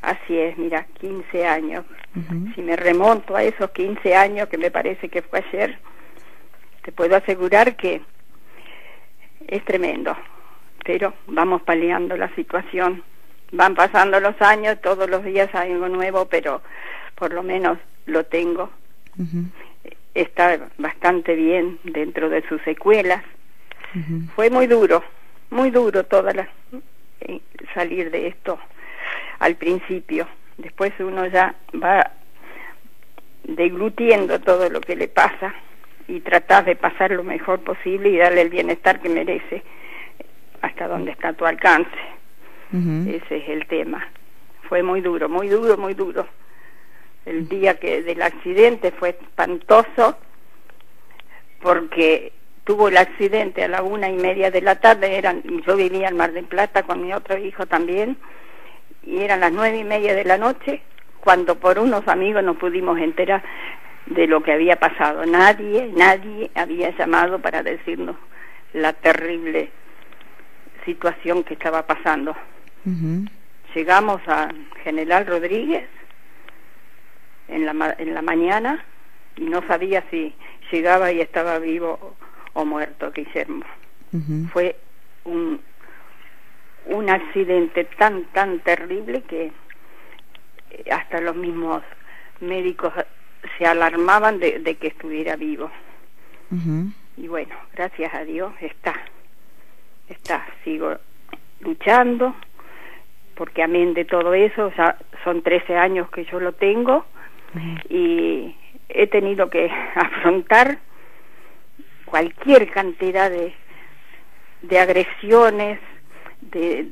Así es, mira, 15 años. Si me remonto a esos 15 años, que me parece que fue ayer, te puedo asegurar que es tremendo. Pero vamos paliando la situación. Van pasando los años, todos los días hay algo nuevo, pero por lo menos lo tengo. Está bastante bien dentro de sus secuelas. Fue muy duro salir de esto al principio. Después uno ya va deglutiendo todo lo que le pasa y tratar de pasar lo mejor posible y darle el bienestar que merece hasta donde está a tu alcance. Ese es el tema. Fue muy duro, muy duro, muy duro. El día del accidente fue espantoso, porque tuvo el accidente a la 1:30 de la tarde. Yo vivía en Mar del Plata con mi otro hijo también, y eran las 9:30 de la noche cuando por unos amigos nos pudimos enterar de lo que había pasado. Nadie había llamado para decirnos la terrible situación que estaba pasando. Llegamos a General Rodríguez en la mañana y no sabía si llegaba y estaba vivo o muerto Guillermo. Fue un accidente tan terrible que hasta los mismos médicos se alarmaban de que estuviera vivo. Y bueno, gracias a Dios está. Sigo luchando, porque amén de todo eso, ya son 13 años que yo lo tengo, y he tenido que afrontar cualquier cantidad de agresiones, de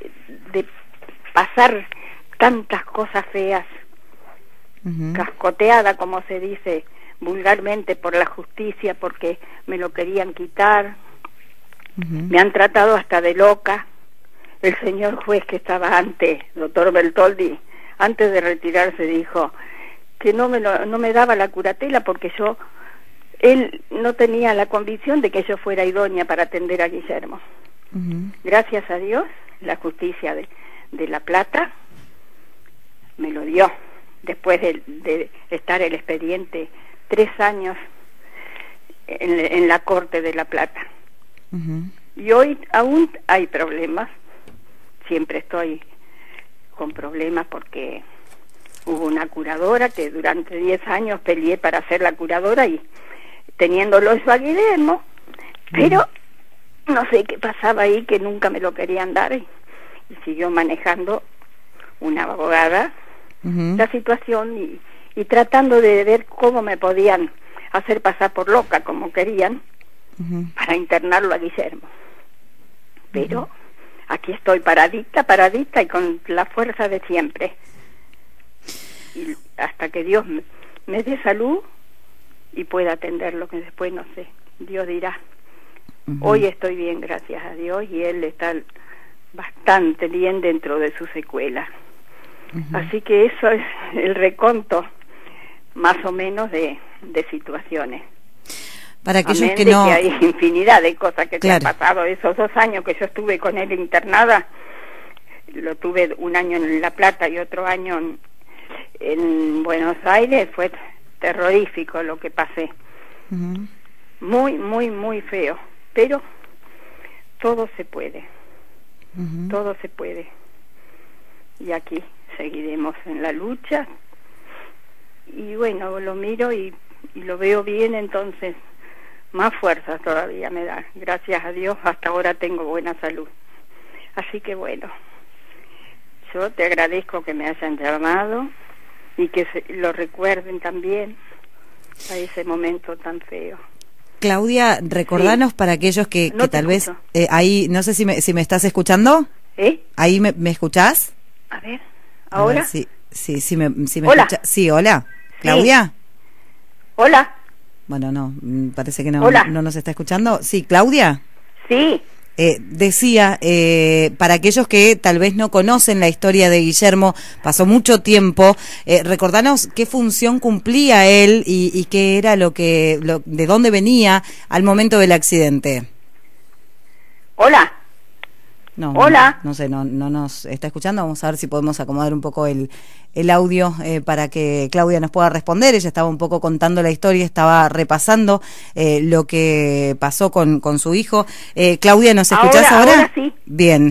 pasar tantas cosas feas, cascoteada, como se dice vulgarmente, por la justicia, porque me lo querían quitar. Me han tratado hasta de loca. El señor juez que estaba antes, doctor Bertoldi, antes de retirarse, dijo que no me daba la curatela porque él no tenía la convicción de que yo fuera idónea para atender a Guillermo. Gracias a Dios, la justicia de La Plata me lo dio, después de estar el expediente 3 años en la Corte de La Plata. Y hoy aún hay problemas, siempre estoy con problemas, porque hubo una curadora que durante 10 años peleé para ser la curadora, y teniéndolo eso a Guillermo, pero no sé qué pasaba ahí, que nunca me lo querían dar, y siguió manejando una abogada la situación, y tratando de ver cómo me podían hacer pasar por loca, como querían, para internarlo a Guillermo. Pero aquí estoy paradita y con la fuerza de siempre, y hasta que Dios me dé salud y pueda atenderlo, que después no sé, Dios dirá. Hoy estoy bien, gracias a Dios, y él está bastante bien dentro de su secuela. Así que eso es el reconto más o menos de situaciones. Para aquellos que que no... hay infinidad de cosas que se han pasado. Esos 2 años que yo estuve con él internada, lo tuve 1 año en La Plata y otro año en Buenos Aires, fue terrorífico lo que pasé. Muy feo, pero todo se puede. Todo se puede. Y aquí seguiremos en la lucha. Y bueno, lo miro y lo veo bien, entonces más fuerza todavía me da. Gracias a Dios, hasta ahora tengo buena salud. Así que bueno, yo te agradezco que me hayan llamado y que lo recuerden también a ese momento tan feo. Claudia, recordanos para aquellos que tal vez... ahí, no sé si me estás escuchando. ¿Ahí me escuchás? A ver, ¿ahora? A ver, sí, me hola. Escucha. Sí, hola. ¿Claudia? Hola. Bueno, no, parece que no nos está escuchando. Sí, ¿Claudia? Sí. Decía, para aquellos que tal vez no conocen la historia de Guillermo, pasó mucho tiempo, recordanos qué función cumplía él y qué era de dónde venía al momento del accidente. Hola. No, Hola. No sé, no nos está escuchando. Vamos a ver si podemos acomodar un poco el audio para que Claudia nos pueda responder. Ella estaba un poco contando la historia, estaba repasando lo que pasó con su hijo. Claudia, ¿nos escuchás ahora? Ahora sí. Bien.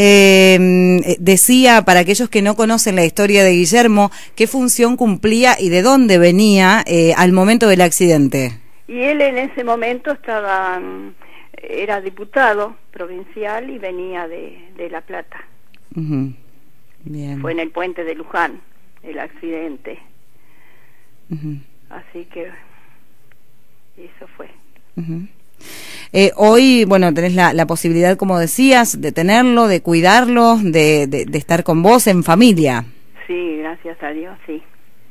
Decía, para aquellos que no conocen la historia de Guillermo, qué función cumplía y de dónde venía al momento del accidente. Y él en ese momento era diputado provincial y venía de La Plata. Bien. Fue en el puente de Luján el accidente. Así que eso fue. Hoy, bueno, tenés la posibilidad, como decías, de tenerlo, de cuidarlo, de estar con vos en familia. Sí, gracias a Dios, sí.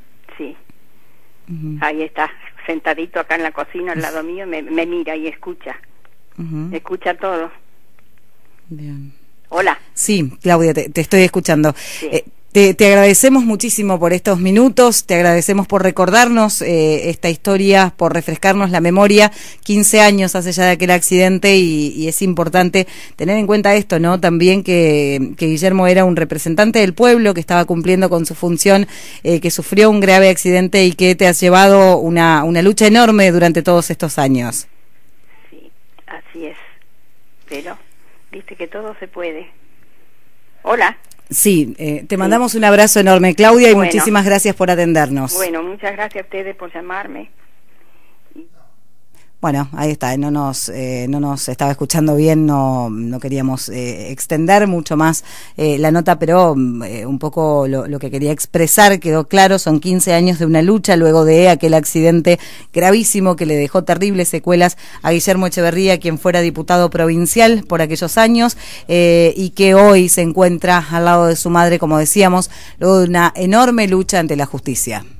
Ahí está, sentadito acá en la cocina al lado mío, me mira y escucha. Escucha todo. Bien. Hola. Sí, Claudia, te estoy escuchando. Sí. Te agradecemos muchísimo por estos minutos, te agradecemos por recordarnos esta historia, por refrescarnos la memoria. 15 años hace ya de aquel accidente y es importante tener en cuenta esto, ¿no? También que Guillermo era un representante del pueblo, que estaba cumpliendo con su función, que sufrió un grave accidente y que te has llevado una lucha enorme durante todos estos años. Sí, así es. Pero, viste que todo se puede. Hola. Sí, te mandamos un abrazo enorme, Claudia, y bueno, muchísimas gracias por atendernos. Bueno, muchas gracias a ustedes por llamarme. Bueno, ahí está, no nos estaba escuchando bien, no queríamos extender mucho más la nota, pero un poco lo que quería expresar quedó claro. Son 15 años de una lucha luego de aquel accidente gravísimo que le dejó terribles secuelas a Guillermo Echeverría, quien fuera diputado provincial por aquellos años y que hoy se encuentra al lado de su madre, como decíamos, luego de una enorme lucha ante la justicia.